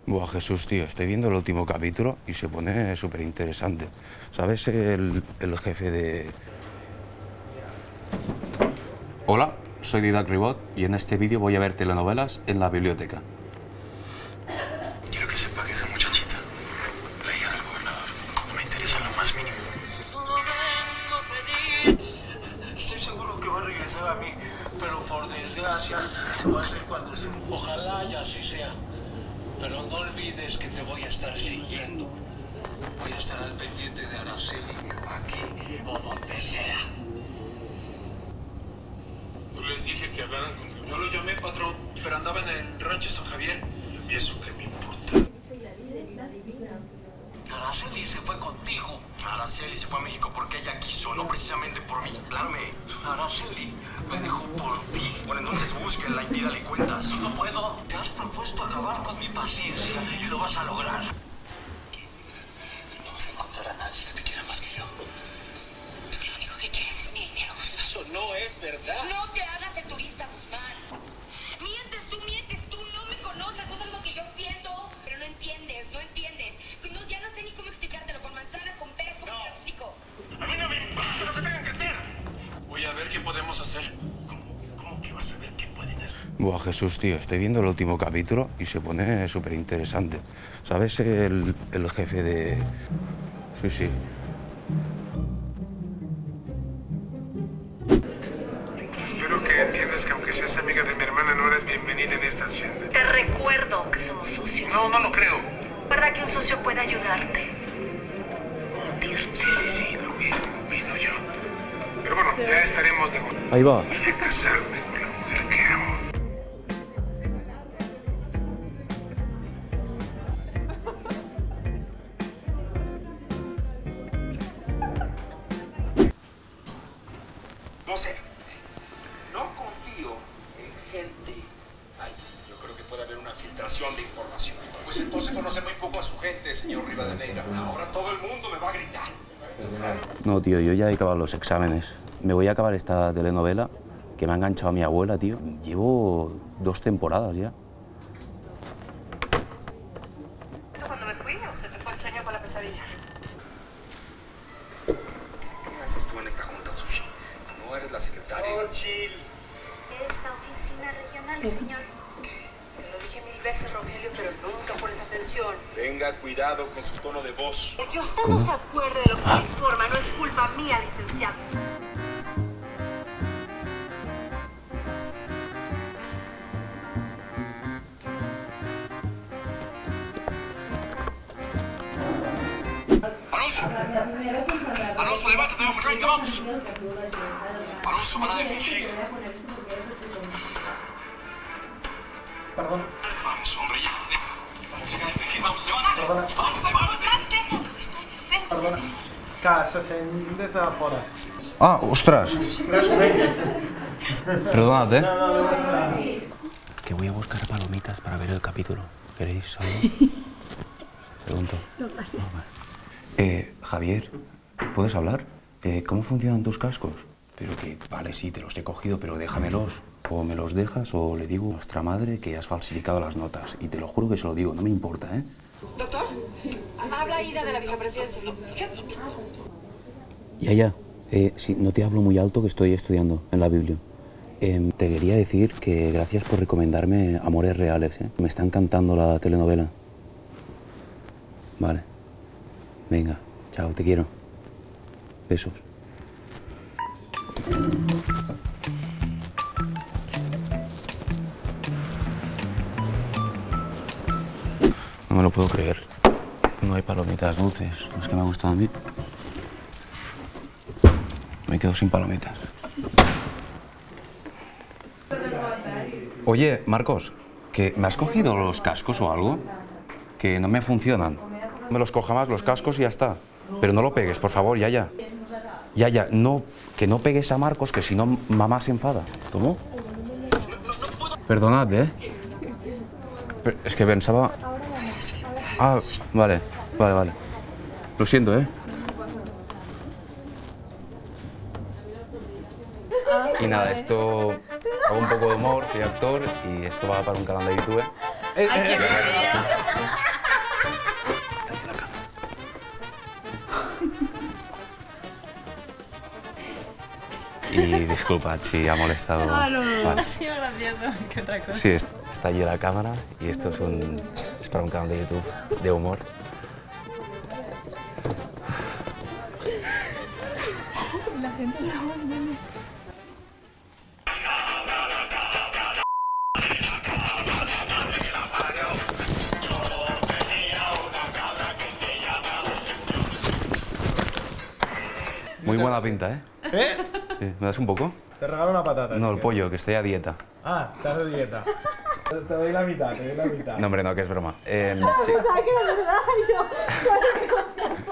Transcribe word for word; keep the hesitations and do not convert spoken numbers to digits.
Buah, Jesús, tío, estoy viendo el último capítulo y se pone súper interesante. ¿Sabes el, el jefe de...? Hola, soy Didac Ribot y en este vídeo voy a ver telenovelas en la biblioteca. Quiero que sepa que esa muchachita, la hija del gobernador, no me interesa lo más mínimo. Estoy seguro que va a regresar a mí, pero por desgracia va a ser cuando se... Ojalá y así sea. Pero no olvides que te voy a estar siguiendo. Voy a estar al pendiente de Araceli, aquí o donde sea. Yo les dije que hablaran conmigo. Yo lo llamé, patrón, pero andaba en el rancho San Javier. ¿Y eso qué me importa? Araceli se fue contigo. Araceli se fue a México porque ella quiso, no precisamente por mí. Claro, me... Araceli me dejó por ti. Bueno, entonces búsquenla y pídale cuentas. No puedo. Te has propuesto acabar con mi paciencia y lo vas a lograr. No vas a encontrar a nadie que te quiera más que yo. Tú lo único que quieres es mi dinero, Guzmán. Eso no es verdad. No te hagas el turista, Guzmán. Mientes tú, mientes tú. No me conoces, no sabes lo que yo siento. Pero no entiendes, no entiendes. No, ya no sé ni cómo explicártelo. Con manzanas, con peras, ¿cómo te lo explico? A mí no me importa lo que tengan que hacer. Voy a ver qué podemos hacer. ¿Cómo, cómo que vas a ver qué pueden hacer? Buah, Jesús, tío, estoy viendo el último capítulo y se pone súper interesante. ¿Sabes el, el jefe de...? Sí, sí. Espero que entiendas que aunque seas amiga de mi hermana, no eres bienvenida en esta hacienda. Te recuerdo que somos socios. No, no lo creo. ¿Verdad que un socio puede ayudarte? Hundirte. Sí, sí, sí, lo mismo opino yo. Pero bueno, ya estaremos de acuerdo. Ahí va. Voy a casarme con la mujer que amo. No sé. No confío en gente allí. Yo creo que puede haber una filtración de información. Pues entonces conoce muy poco a su gente, señor Rivadeneira. Ahora todo el mundo me va a gritar. No, tío, yo ya he acabado los exámenes. Me voy a acabar esta telenovela que me ha enganchado a mi abuela, tío. Llevo dos temporadas ya. Cuando me fui, usted te fue el sueño con la pesadilla. ¿Qué haces tú en esta junta, Sushi? No eres la secretaria. Xochitl. Esta oficina regional, señor. Te lo dije mil veces, Rogelio, pero nunca pones atención. Tenga cuidado con su tono de voz. El que usted no se acuerde de lo que se le informa no es culpa mía, licenciado. Alonso. Alonso, levántate, vamos, venga, vamos. Alonso, para de fingir. Perdón, Vamos, hombre, ya. Vamos, deja de fingir, vamos, levántate. Perdona. Vamos, levántate. Déjalo, está enfermo. perdona. Que se sent des de fora. Ah, ostras. Perdonad, ¿eh? Que voy a buscar palomitas para ver el capítulo. ¿Queréis algo? Pregunto. No, gracias. Ah, vale. Eh, Javier, ¿puedes hablar? Eh, ¿Cómo funcionan tus cascos? Pero que, vale, sí, te los he cogido, pero déjamelos. O me los dejas o le digo a nuestra madre que has falsificado las notas. Y te lo juro que se lo digo, no me importa, ¿eh? Doctor, habla Ida de la vicepresidencia. Ya, ya. Eh, sí, no te hablo muy alto que estoy estudiando en la Biblia. Eh, te quería decir que gracias por recomendarme Amores Reales, ¿eh? Me está encantando la telenovela. Vale. Venga, chao, te quiero. Besos. No me lo puedo creer. No hay palomitas dulces. Es que me ha gustado a mí. Me quedo sin palomitas. Oye, Marcos, ¿que me has cogido los cascos o algo? Que no me funcionan. Me los coja más los cascos y ya está. Pero no lo pegues, por favor, ya, ya. Ya, ya, no, que no pegues a Marcos, que si no, mamá se enfada. ¿Cómo? Perdonad, ¿eh? Pero es que pensaba... Ah, vale, vale, vale. Lo siento, ¿eh? Y nada, esto hago un poco de humor, soy actor y esto va para un canal de YouTube. Eh, eh, disculpad si ha molestado. Ah, no, no, Vale. ha sido gracioso. ¿Qué otra cosa? Sí, es- está allí la cámara y esto es, un, es para un canal de YouTube de humor. La gente la abandona. Muy buena pinta, ¿eh? ¿Eh? Sí, ¿me das un poco? Te regalo una patata. No, si el quieres. pollo, que estoy a dieta. Ah, estás de dieta. Te te doy la mitad, te doy la mitad. No, hombre, no, que es broma. Eh, sí. Pensaba que era verdad, yo.